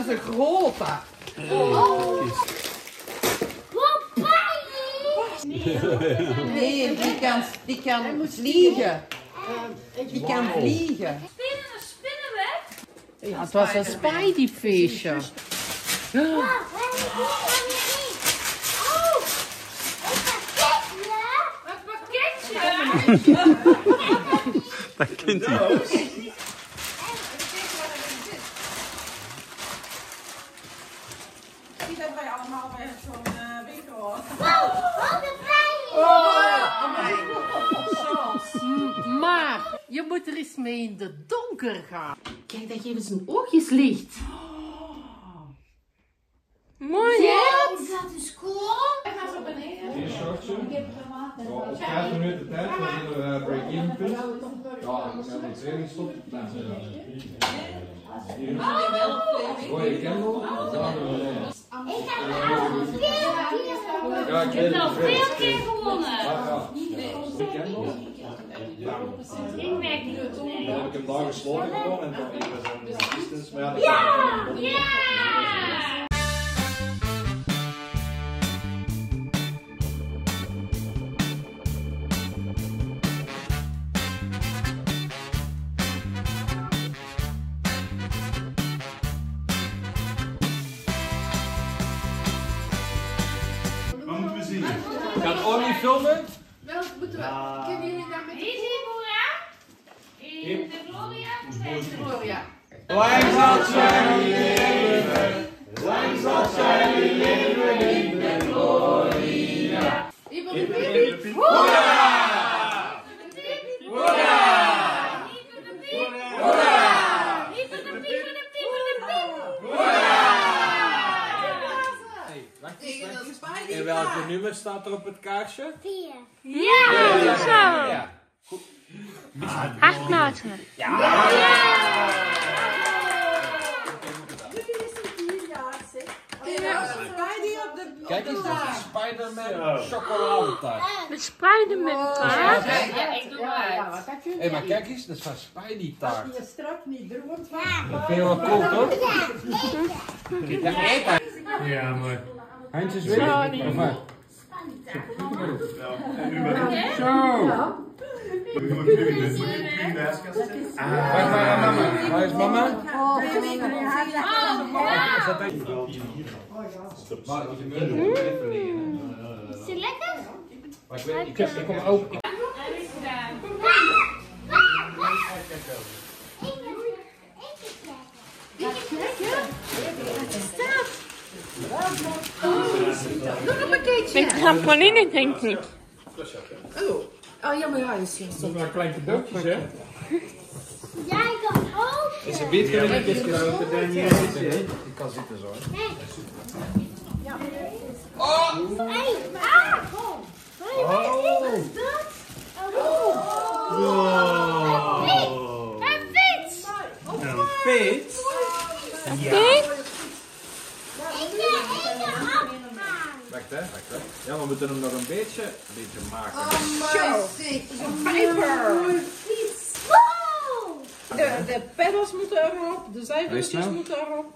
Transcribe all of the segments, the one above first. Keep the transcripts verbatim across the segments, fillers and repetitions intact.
is een grote. Oh. Nee, die kan, die kan vliegen. Die kan vliegen. Spinnen, spinnenweb? Ja, het was een Spidey-feestje. Oh, een pakketje! Dat kent hij. Zie dat wij allemaal bij zo'n uh, winkel hoor. Maar je moet er eens mee in de donker gaan. Kijk, dat geeft zijn oogjes licht. Mooi, hè? Is dat een school? Vier shortje. Op vijf minuten tijd, dan zullen we break-even punt. Ja, als je met training stopt, dan zijn we. Rode candle, dan gaan we. Ik heb al veel Ja, ik weet het. al veel keer gewonnen. Ja, de candle. Ik werk niet. Nee. Dan heb ik hem daar gesloten gewoon en dan even zo'n distance. Maar Ja! Ja! wat moeten we zien? Gaat Orly filmen? Welk moeten we? Kunnen jullie daar met Wie is hier vooraan? In de Gloria? de Gloria? Lang zal zij leven, lang zal zij leven in de gloria. Wie wil het? Hoera! En welke nummer staat er op het kaartje? Ja! Zo! Ja. Acht noten. Kijk eens, dat is Spider-Man chocoladetaart. De Spider-Man taart. Ja, ik doe maar. Hé, maar kijk eens, dat is van Spidey-taart. Je strak niet droomt van. Dat vind je wel cool, toch? Ja, eet dat. Ja, maar. Heinz is weer. Of wat? Zo! Waar is mama? Waar is mama? Is het lekker? Maar ik weet niet, ik kom ook. Met trampoline denk ik. Oh. Oh ja, maar ja, is Dat zijn maar kleine cadeautjes, hè? Jij kan ook. Is een beetje een beetje groter dan je zit. Ik kan zitten zo. Oh! Hey, ah! Hey, wat is dat? Wow! Een fiets! Een fiets? Fiets? Ik wil afgaan. Wacht hè, wacht hè. Ja, we moeten hem nog een beetje, een beetje maken. Wow! De, de pedals moeten erop, de zijwieltjes moeten erop.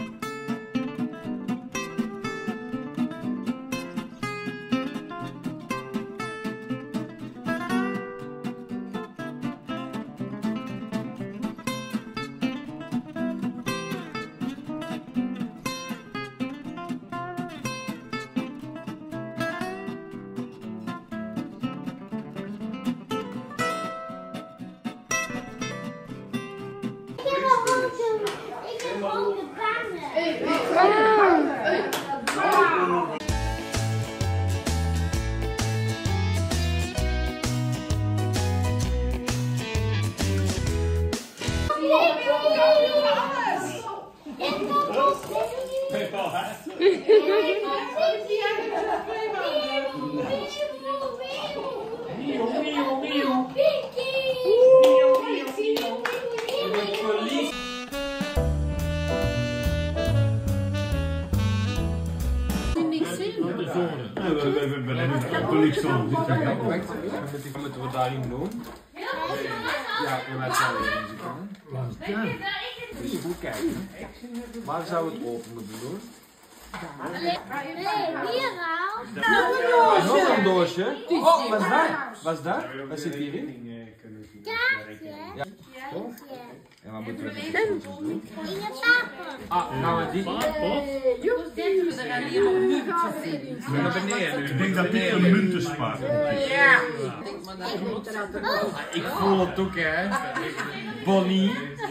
Ik heb ook de banen. Wat moeten we daarin doen? Ja, we gaan het zo even zien. Dus goed kijken. Waar zou het open moeten doen? Nee, hier al. Nog een doosje. Oh, wat is dat? Wat is dat? Wat zit hierin? Kaartje. Ja. En wat moeten we doen? In je tafel. Ah, nou en die. Naar beneden nu. Ik denk dat dit een munt is, maar. Ja. Ik voel het ook, hè. Bonnie.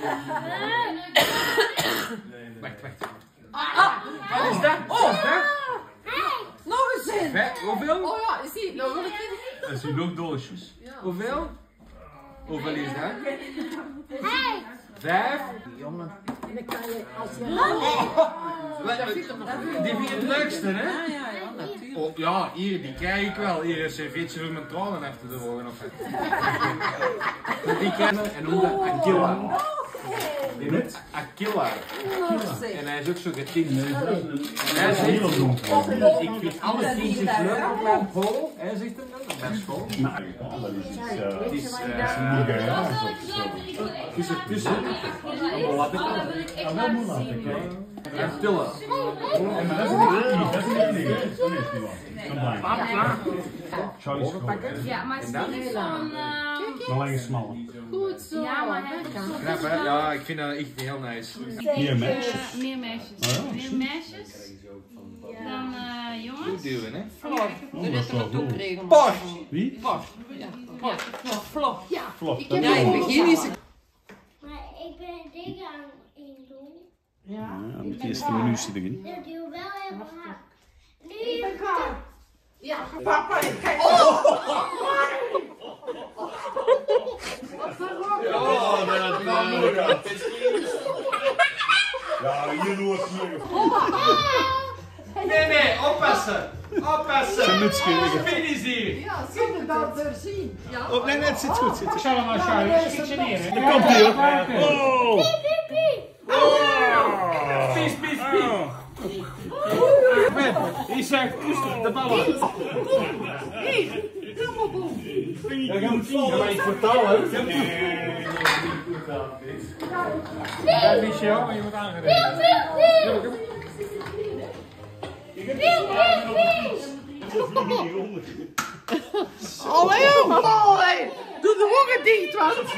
Wacht, wacht. Wat is dat? Oh, hè? Nog eens in. Hè? Hoeveel? Oh ja, is die? Nou wil ik niet. Dat zijn nog doosjes. Hoeveel? Hoeveel is dat? Hey. Vijf? Jongen. Die vind je het leukste, hè? Ja, ja, ja, natuurlijk. Oh, ja, hier, die krijg ik wel. Hier een servetje voor mijn tranen achter de ogen. Of die kennen en hoe dat Aquila. Die noemt Aquila. En hij is ook zo getint. En hij zegt, ik vind alle tientjes leuk op mijn school. Hij zegt hem dan, op mijn school. Nou, dat is iets. Het is, uh, Nigeriaans of zo. het is ertussen. Wat ik dan? Ah, wel moet laten, kijk. En tillen. En maar dat is niet, dat is niet Nigeriaans. Dat is niet waar. Zou je schoon. Ja, maar het is niet van... Uh, Maar alleen smalle. goed zo. Ja, maar hij heeft Knap, hè? Ja, ik vind dat echt heel nice. Meer meisjes. uh, meer meisjes. Oh ja. Meer meisjes dan uh, Goed jongens. duwen, hè? Oh, dat is wel goed. Post! Wie? Vlog. Ja. Vlog. Ik heb Ja, in het begin is het. Maar ik ben dingen aan het doen. Ja, met de eerste menu zit erin. Dat doe wel heel hard. Nu Ja. Papa, kijk. Oh, dat is ja, hier wordt hier. Nee, nee, oppassen! Oppassen! Zijn mutsje. Spin is hier! Ja, zie je dat er zien? Ja. Oh, nee, nee, het zit goed. Zit goed. Zal hem maar schuiven, schiet je neer, hè? Daar komt hij hoor. Oh! Pies, pies, pies! Hier zegt de ballen. Ja, je moet zien, maar ik vertaal het. Ja, Michel, maar je wordt aangereden. Allee, joh. Allee. Doe de ogen dicht, wat?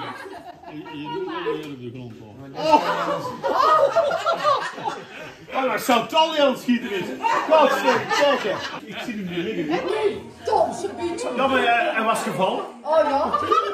Oh, maar Chantal die aan het schieten is. Godstikke, kijk. Ik zie hem hier liggen. Tom, ze biedt. Ja, maar hij was gevallen. Oh ja.